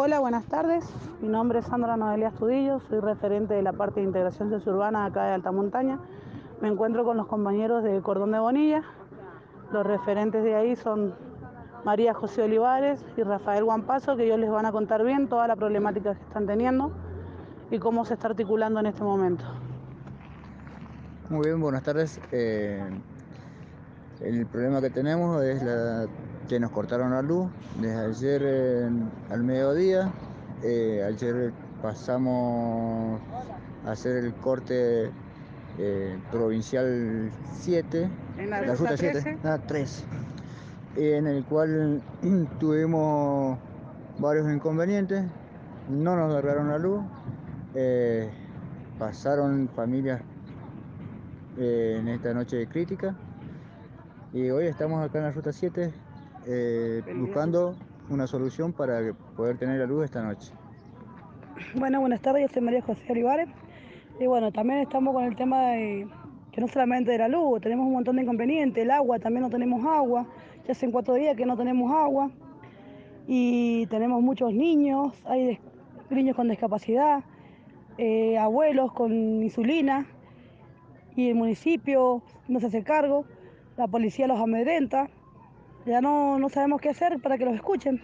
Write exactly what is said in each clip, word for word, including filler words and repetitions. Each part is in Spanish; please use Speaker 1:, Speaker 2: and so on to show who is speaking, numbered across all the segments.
Speaker 1: Hola, buenas tardes. Mi nombre es Sandra Noelia Astudillo, soy referente de la parte de integración sociourbana acá de Alta Montaña. Me encuentro con los compañeros de Cordón de Bonilla. Los referentes de ahí son María José Olivares y Rafael Guampazo, que ellos les van a contar bien toda la problemática que están teniendo y cómo se está articulando en este momento.
Speaker 2: Muy bien, buenas tardes. Eh, el problema que tenemos es la, que nos cortaron la luz desde ayer eh, al mediodía. Eh, ayer pasamos a hacer el corte eh, provincial siete,
Speaker 1: En la
Speaker 2: la
Speaker 1: ruta
Speaker 2: ruta siete,
Speaker 1: trece.
Speaker 2: ah, tres, en el cual tuvimos varios inconvenientes. No nos agarraron la luz. eh, Pasaron familias eh, en esta noche de crítica. Y hoy estamos acá en la ruta siete eh, buscando una solución para poder tener la luz esta noche.
Speaker 1: Bueno, buenas tardes, yo soy María José Olivares. Y bueno, también estamos con el tema de que no solamente de la luz, tenemos un montón de inconvenientes, el agua, también no tenemos agua, ya hace cuatro días que no tenemos agua y tenemos muchos niños, hay des- niños con discapacidad, eh, abuelos con insulina y el municipio no se hace cargo, la policía los amedrenta, ya no, no sabemos qué hacer para que los escuchen.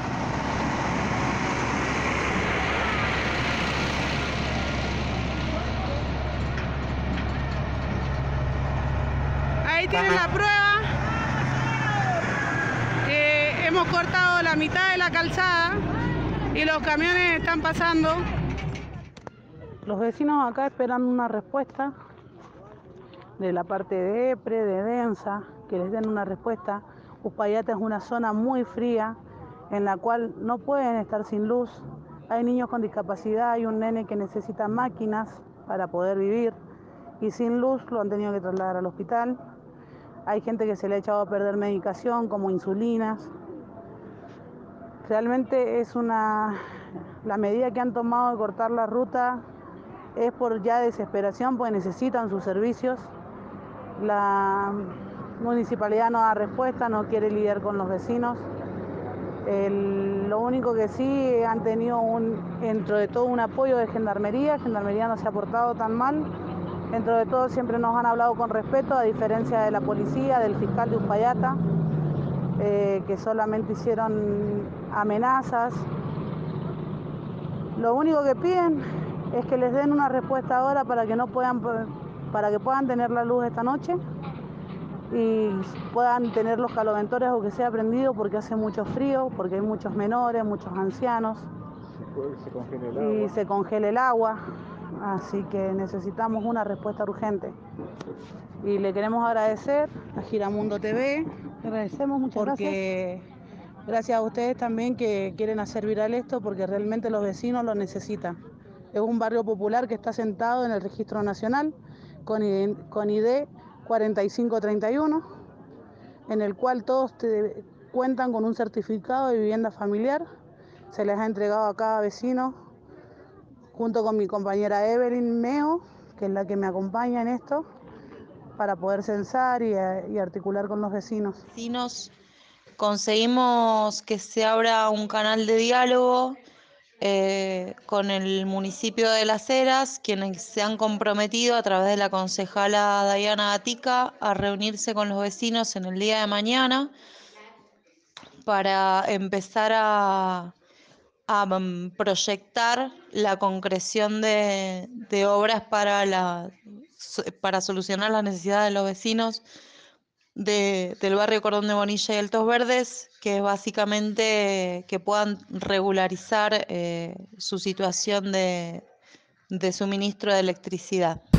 Speaker 1: Ahí tienen la prueba. Eh, hemos cortado la mitad de la calzada y los camiones están pasando. Los vecinos acá esperan una respuesta de la parte de EPRE, de DENSA, que les den una respuesta. Uspallata es una zona muy fría en la cual no pueden estar sin luz. Hay niños con discapacidad, hay un nene que necesita máquinas para poder vivir y sin luz lo han tenido que trasladar al hospital. Hay gente que se le ha echado a perder medicación como insulinas. Realmente es una... La medida que han tomado de cortar la ruta es por ya desesperación, porque necesitan sus servicios. La municipalidad no da respuesta, no quiere lidiar con los vecinos. El, lo único que sí han tenido un, dentro de todo un apoyo de Gendarmería. Gendarmería no se ha portado tan mal. Dentro de todo siempre nos han hablado con respeto, a diferencia de la policía, del fiscal de Uspallata, eh, que solamente hicieron amenazas. Lo único que piden es que les den una respuesta ahora para que no puedan, para que puedan tener la luz esta noche y puedan tener los caloventores o que sea prendido, porque hace mucho frío, porque hay muchos menores, muchos ancianos
Speaker 2: Se congela el
Speaker 1: y
Speaker 2: agua.
Speaker 1: se congela el agua, así que necesitamos una respuesta urgente. Y le queremos agradecer a Giramundo T V, le agradecemos, muchas porque gracias. Gracias a ustedes también que quieren hacer viral esto, porque realmente los vecinos lo necesitan. Es un barrio popular que está sentado en el Registro Nacional con I D, con I D cuarenta y cinco treinta y uno, en el cual todos te, cuentan con un certificado de vivienda familiar. Se les ha entregado a cada vecino, junto con mi compañera Evelyn Meo, que es la que me acompaña en esto, para poder censar y, y articular con los vecinos.
Speaker 3: Vecinos, conseguimos que se abra un canal de diálogo eh, con el municipio de Las Heras, quienes se han comprometido a través de la concejala Diana Gatica a reunirse con los vecinos en el día de mañana para empezar a, a um, proyectar la concreción de, de obras para, la, para solucionar las necesidades de los vecinos de, del barrio Cordón de Bonilla y Altos Verdes, que es básicamente que puedan regularizar eh, su situación de, de suministro de electricidad.